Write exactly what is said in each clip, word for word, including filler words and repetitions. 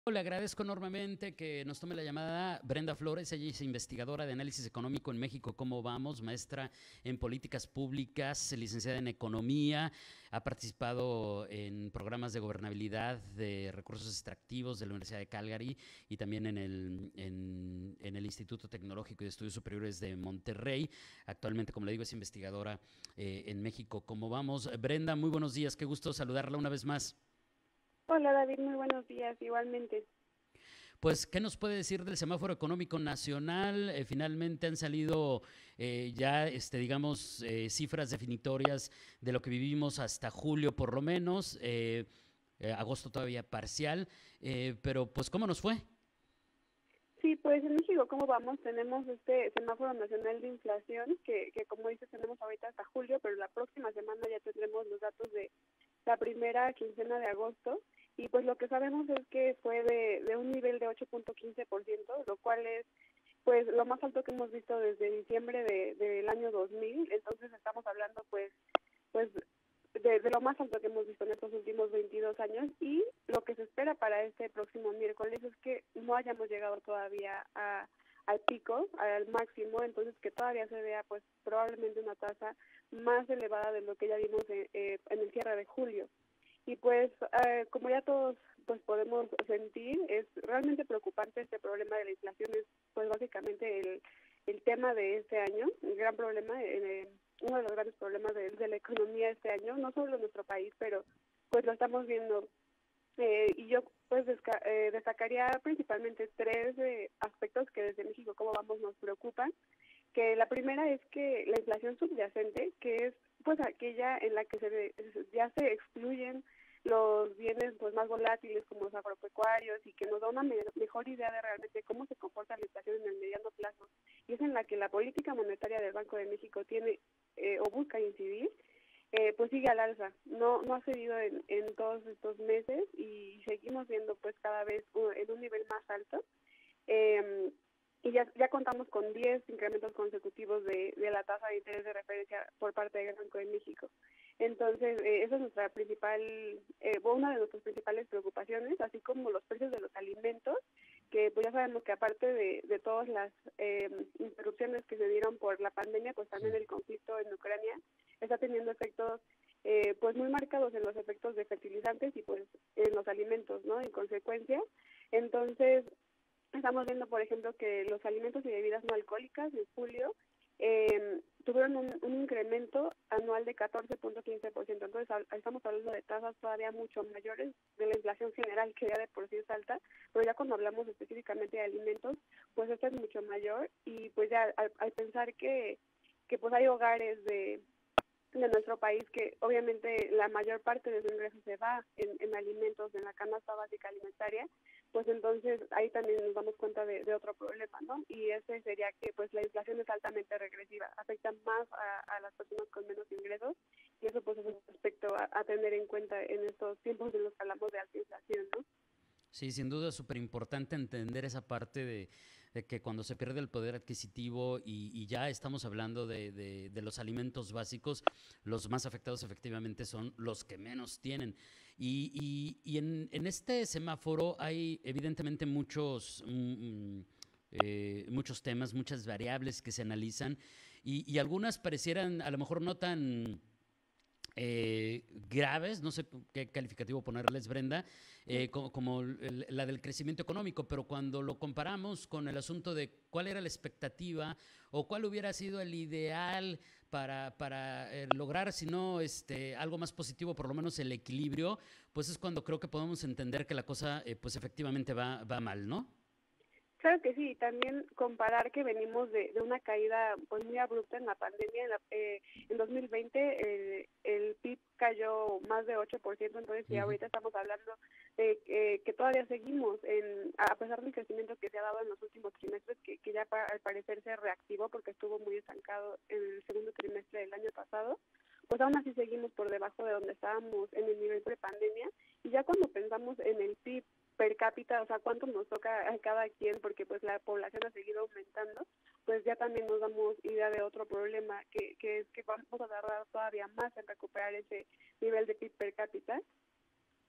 Le agradezco enormemente que nos tome la llamada Brenda Flores. Ella es investigadora de análisis económico en México. ¿Cómo vamos? Maestra en políticas públicas, licenciada en economía. Ha participado en programas de gobernabilidad de recursos extractivos de la Universidad de Calgary y también en el, en, en el Instituto Tecnológico y de Estudios Superiores de Monterrey. Actualmente, como le digo, es investigadora eh, en México. ¿Cómo vamos? Brenda, muy buenos días. Qué gusto saludarla una vez más. Hola David, muy buenos días, igualmente. Pues, ¿qué nos puede decir del semáforo económico nacional? Eh, finalmente han salido eh, ya, este, digamos, eh, cifras definitorias de lo que vivimos hasta julio, por lo menos. Eh, eh, agosto todavía parcial, eh, pero pues, ¿cómo nos fue? Sí, pues en México, ¿cómo vamos? Tenemos este semáforo nacional de inflación que, que como dices, tenemos ahorita hasta julio, pero la próxima semana ya tendremos los datos de la primera quincena de agosto. Y pues lo que sabemos es que fue de, de un nivel de ocho punto quince por ciento, lo cual es pues lo más alto que hemos visto desde diciembre de, del año dos mil. Entonces estamos hablando pues pues de, de lo más alto que hemos visto en estos últimos veintidós años, y lo que se espera para este próximo miércoles es que no hayamos llegado todavía a, al pico, al máximo, entonces que todavía se vea pues probablemente una tasa más elevada de lo que ya vimos en, eh, en el cierre de julio. Y pues eh, como ya todos pues podemos sentir, es realmente preocupante este problema de la inflación. Es pues básicamente el, el tema de este año, el gran problema, eh, uno de los grandes problemas de, de la economía este año, no solo en nuestro país, pero pues lo estamos viendo. Eh, y yo pues desca eh, destacaría principalmente tres eh, aspectos que desde México, como vamos, nos preocupan. Que la primera es que la inflación subyacente, que es pues aquella en la que se ya se excluyen los bienes pues más volátiles como los agropecuarios, y que nos da una me mejor idea de realmente cómo se comporta la inflación en el mediano plazo, y es en la que la política monetaria del Banco de México tiene eh, o busca incidir. Eh, pues sigue al alza, no no ha cedido en, en todos estos meses, y seguimos viendo pues cada vez uh, en un nivel más alto. Eh, y ya, ya contamos con diez incrementos consecutivos de, de la tasa de interés de referencia por parte del Banco de México. Entonces, eh, esa es nuestra principal, eh, una de nuestras principales preocupaciones, así como los precios de los alimentos, que pues ya sabemos que aparte de, de todas las eh, interrupciones que se dieron por la pandemia, pues también el conflicto en Ucrania está teniendo efectos eh, pues muy marcados en los efectos de fertilizantes y pues en los alimentos, ¿no? En consecuencia, entonces estamos viendo, por ejemplo, que los alimentos y bebidas no alcohólicas en julio eh, tuvieron un, un incremento anual de catorce punto quince por ciento. Entonces, al, estamos hablando de tasas todavía mucho mayores de la inflación general, que ya de por sí es alta, pero ya cuando hablamos específicamente de alimentos, pues esta es mucho mayor. Y pues ya al, al pensar que, que pues hay hogares de de nuestro país que obviamente la mayor parte de su ingreso se va en, en alimentos, en la canasta básica alimentaria, pues entonces ahí también nos damos cuenta de, de otro problema, ¿no? Y ese sería que pues la inflación es altamente regresiva, afecta más a, a las personas con menos ingresos, y eso pues es un aspecto a, a tener en cuenta en estos tiempos en los que hablamos de alta inflación, ¿no? Sí, sin duda es súper importante entender esa parte de, de que cuando se pierde el poder adquisitivo y, y ya estamos hablando de, de, de los alimentos básicos, los más afectados efectivamente son los que menos tienen. Y, y, y en, en este semáforo hay evidentemente muchos, mm, eh, muchos temas, muchas variables que se analizan y, y algunas parecieran a lo mejor no tan eh, graves, no sé qué calificativo ponerles, Brenda, eh, como, como el, la del crecimiento económico, pero cuando lo comparamos con el asunto de cuál era la expectativa o cuál hubiera sido el ideal para, para eh, lograr, si no este, algo más positivo, por lo menos el equilibrio, pues es cuando creo que podemos entender que la cosa, eh, pues efectivamente va, va mal, ¿no? Claro que sí, también comparar que venimos de, de una caída pues muy abrupta en la pandemia. En, la, eh, en dos mil veinte eh, el P I B cayó más de ocho por ciento, entonces Uh sí, -huh. ahorita estamos hablando de eh, que todavía seguimos, en, a pesar del crecimiento que se ha dado en los últimos trimestres, que, que ya para, al parecer se reactivó porque estuvo muy estancado en el segundo trimestre del año pasado, pues aún así seguimos por debajo de donde estábamos en el nivel prepandemia. Y ya cuando pensamos en el P I B per cápita, o sea, cuánto nos toca a cada quien, porque pues la población ha seguido aumentando, pues ya también nos damos idea de otro problema, que, que es que vamos a tardar todavía más en recuperar ese nivel de P I B per cápita.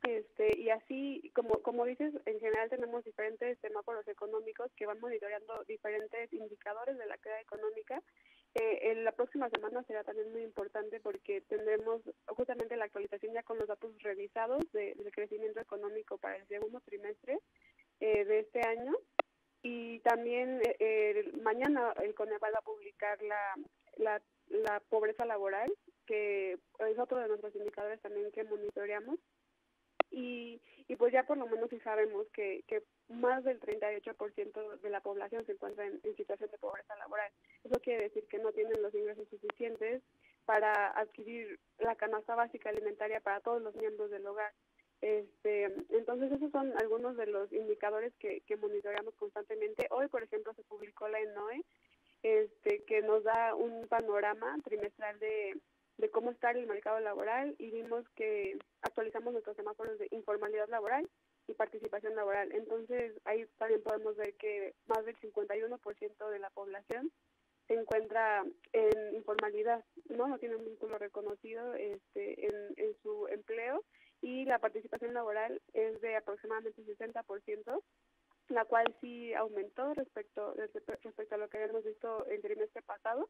Este, y así, como, como dices, en general tenemos diferentes semáforos económicos que van monitoreando diferentes indicadores de la actividad económica. Eh, en la próxima semana será también muy importante porque tendremos justamente la actualización ya con los datos revisados de, del crecimiento económico para el segundo trimestre eh, de este año. Y también eh, mañana el Coneval va a publicar la, la, la pobreza laboral, que es otro de nuestros indicadores también que monitoreamos. Y, y pues ya por lo menos sí sabemos que, que más del treinta y ocho por ciento de la población se encuentra en, en situación de pobreza laboral. Eso quiere decir que no tienen los ingresos suficientes para adquirir la canasta básica alimentaria para todos los miembros del hogar. Este, entonces esos son algunos de los indicadores que, que monitoreamos constantemente. Hoy, por ejemplo, se publicó la ENOE, este, que nos da un panorama trimestral de de cómo está el mercado laboral y vimos que actualizamos nuestros semáforos de informalidad laboral y participación laboral. Entonces, ahí también podemos ver que más del cincuenta y uno por ciento de la población se encuentra en informalidad, no no tiene un vínculo reconocido este, en, en su empleo, y la participación laboral es de aproximadamente sesenta por ciento, la cual sí aumentó respecto, respecto a lo que habíamos visto el trimestre pasado.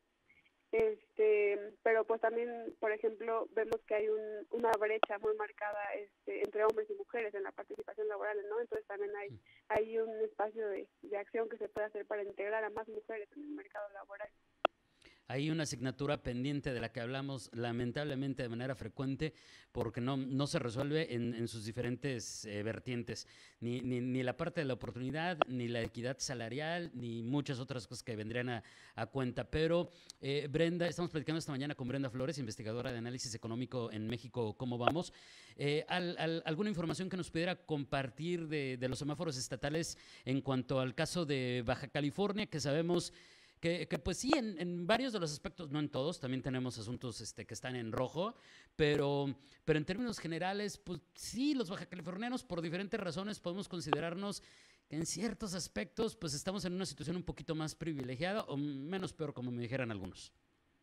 Este, pero pues también, por ejemplo, vemos que hay un, una brecha muy marcada este, entre hombres y mujeres en la participación laboral, ¿no? Entonces también hay, hay un espacio de, de acción que se puede hacer para integrar a más mujeres en el mercado laboral. Hay una asignatura pendiente de la que hablamos lamentablemente de manera frecuente porque no, no se resuelve en, en sus diferentes eh, vertientes, ni, ni, ni la parte de la oportunidad, ni la equidad salarial, ni muchas otras cosas que vendrían a, a cuenta. Pero eh, Brenda, estamos platicando esta mañana con Brenda Flores, investigadora de análisis económico en México, ¿Cómo vamos? Eh, al, al, ¿Alguna información que nos pudiera compartir de, de los semáforos estatales en cuanto al caso de Baja California, que sabemos Que, que pues sí, en, en varios de los aspectos, no en todos, también tenemos asuntos este, que están en rojo, pero, pero en términos generales, pues sí, los bajacalifornianos por diferentes razones podemos considerarnos que en ciertos aspectos pues estamos en una situación un poquito más privilegiada o menos peor, como me dijeran algunos.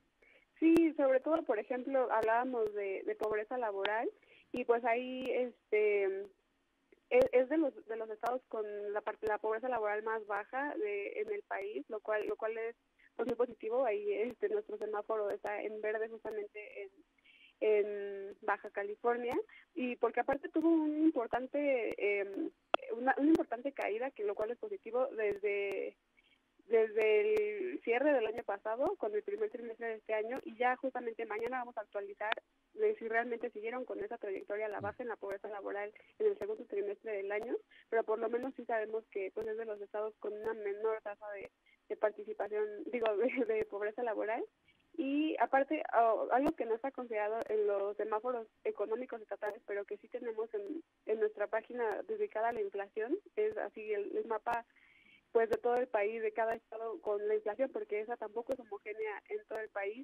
Sí, sobre todo, por ejemplo, hablábamos de, de pobreza laboral y pues ahí este es, es de los de los estados con la parte la pobreza laboral más baja de, en el país, lo cual lo cual es pues muy positivo. Ahí este nuestro semáforo está en verde justamente en en Baja California, y porque aparte tuvo un importante eh, una, una importante caída, que lo cual es positivo desde desde el cierre del año pasado, con el primer trimestre de este año, y ya justamente mañana vamos a actualizar de si realmente siguieron con esa trayectoria a la baja en la pobreza laboral en el segundo trimestre del año, pero por lo menos sí sabemos que pues es de los estados con una menor tasa de, de participación, digo, de, de pobreza laboral. Y aparte, oh, algo que no está considerado en los semáforos económicos estatales, pero que sí tenemos en, en nuestra página dedicada a la inflación, es así el, el mapa pues de todo el país, de cada estado con la inflación, porque esa tampoco es homogénea en todo el país,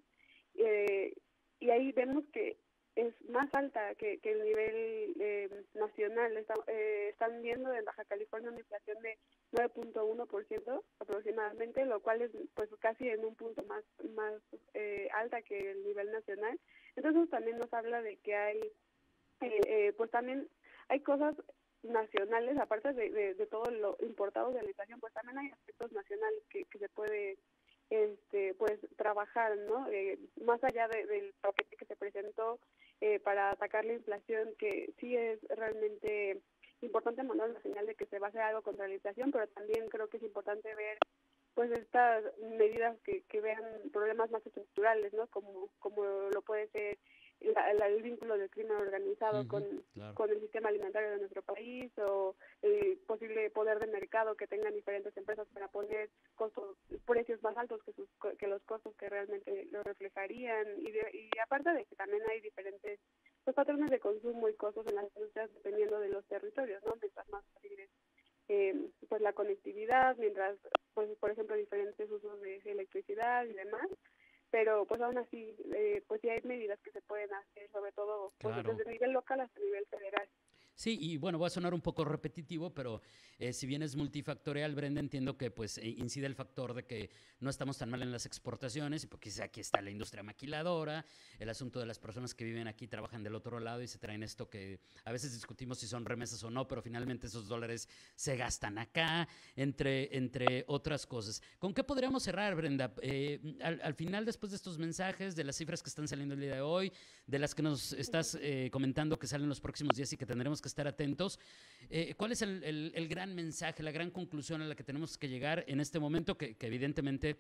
eh, y ahí vemos que es más alta que, que el nivel eh, nacional. Está, eh, están viendo en Baja California una inflación de nueve punto uno por ciento aproximadamente, lo cual es pues casi en un punto más más eh, alta que el nivel nacional. Entonces también nos habla de que hay eh, eh, pues también hay cosas nacionales, aparte de, de, de todo lo importado de la inflación, pues también hay aspectos nacionales que, que se puede este pues trabajar, ¿no? Eh, más allá de, del paquete que se presentó eh, para atacar la inflación, que sí es realmente importante mandar una señal de que se va a hacer algo contra la inflación, pero también creo que es importante ver pues estas medidas que, que vean problemas más estructurales, ¿no? Como, como lo puede ser La, la, el vínculo del crimen organizado uh-huh, con, claro. con el sistema alimentario de nuestro país, o el posible poder de mercado que tengan diferentes empresas para poner costos, precios más altos que, sus, que los costos que realmente lo reflejarían, y, de, y aparte de que también hay diferentes pues, patrones de consumo y costos en las industrias dependiendo de los territorios, ¿no? Mientras más fácil es eh, pues la conectividad, mientras pues por ejemplo diferentes usos de electricidad y demás. Pero pues aún así, eh, pues sí hay medidas que se pueden hacer, sobre todo pues, claro. desde el nivel local hasta el nivel federal. Sí, y bueno, va a sonar un poco repetitivo, pero eh, si bien es multifactorial, Brenda, entiendo que pues eh, incide el factor de que no estamos tan mal en las exportaciones, y porque aquí está la industria maquiladora, el asunto de las personas que viven aquí trabajan del otro lado y se traen esto que a veces discutimos si son remesas o no, pero finalmente esos dólares se gastan acá, entre, entre otras cosas. ¿Con qué podríamos cerrar, Brenda? Eh, al, al final, después de estos mensajes, de las cifras que están saliendo el día de hoy, de las que nos estás eh, comentando que salen los próximos días y que tendremos que estar atentos. Eh, ¿Cuál es el, el, el, gran mensaje, la gran conclusión a la que tenemos que llegar en este momento? Que, que evidentemente,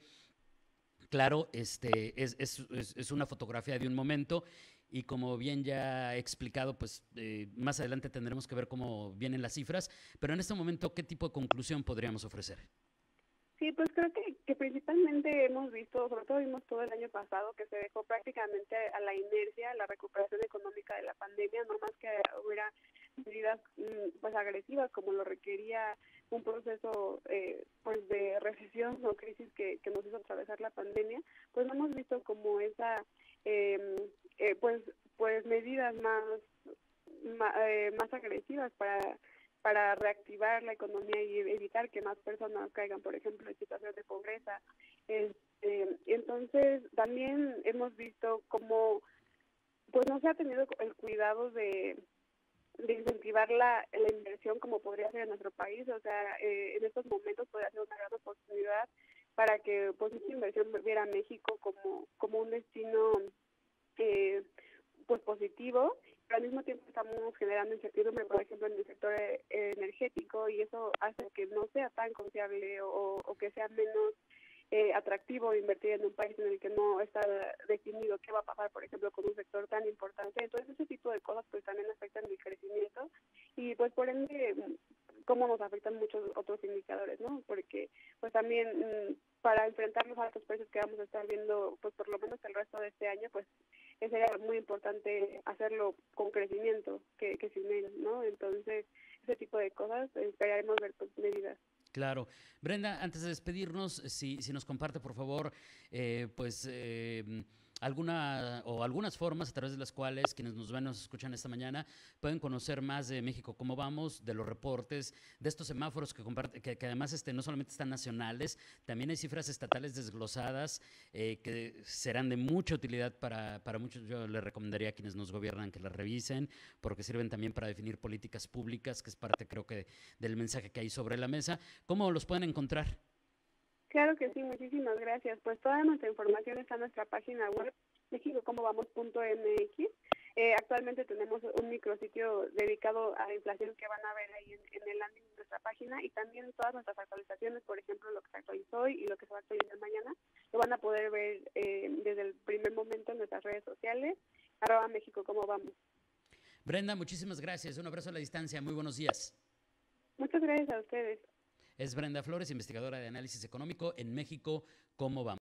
claro, este, es, es, es, es una fotografía de un momento y como bien ya he explicado, pues eh, más adelante tendremos que ver cómo vienen las cifras, pero en este momento, ¿qué tipo de conclusión podríamos ofrecer? Sí, pues creo que, que principalmente hemos visto, sobre todo vimos todo el año pasado, que se dejó prácticamente a la inercia la recuperación económica de la pandemia, no más que hubiera medidas pues agresivas como lo requería un proceso eh, pues de recesión o crisis que, que nos hizo atravesar la pandemia, pues no hemos visto como esa eh, eh, pues pues medidas más más, eh, más agresivas para para reactivar la economía y evitar que más personas caigan, por ejemplo, en situación de pobreza. Este, entonces, también hemos visto cómo pues no se ha tenido el cuidado de, de incentivar la, la inversión como podría ser en nuestro país. O sea, eh, en estos momentos podría ser una gran oportunidad para que pues esta inversión viera a México como, como un destino eh, pues positivo, pero al mismo tiempo estamos generando incertidumbre, por ejemplo, en el sector eh, energético, y eso hace que no sea tan confiable o, o que sea menos eh, atractivo invertir en un país en el que no está definido qué va a pasar, por ejemplo, con un sector tan importante. Entonces, ese tipo de cosas pues también afectan el crecimiento y pues por ende cómo nos afectan muchos otros indicadores, ¿no? Porque pues también mmm, para enfrentar los altos precios que vamos a estar viendo pues por lo menos el resto de este año, pues sería muy importante hacerlo con crecimiento que, que sin él, ¿no? Entonces, ese tipo de cosas esperaremos ver pues, medidas. Claro. Brenda, antes de despedirnos, si, si nos comparte, por favor, eh, pues eh, alguna o algunas formas a través de las cuales quienes nos ven, nos escuchan esta mañana, pueden conocer más de México Cómo Vamos, de los reportes, de estos semáforos que, comparte, que, que además este, no solamente están nacionales, también hay cifras estatales desglosadas eh, que serán de mucha utilidad para, para muchos. Yo les recomendaría a quienes nos gobiernan que las revisen, porque sirven también para definir políticas públicas, que es parte, creo que, del mensaje que hay sobre la mesa. ¿Cómo los pueden encontrar? Claro que sí, muchísimas gracias. Pues toda nuestra información está en nuestra página web, mexico como vamos punto m x. Eh, actualmente tenemos un micrositio dedicado a la inflación que van a ver ahí en, en el landing de nuestra página, y también todas nuestras actualizaciones, por ejemplo, lo que se actualizó hoy y lo que se va a actualizar mañana, lo van a poder ver eh, desde el primer momento en nuestras redes sociales, arroba México como vamos. Brenda, muchísimas gracias. Un abrazo a la distancia. Muy buenos días. Muchas gracias a ustedes. Es Brenda Flores, investigadora de análisis económico en México Cómo Vamos.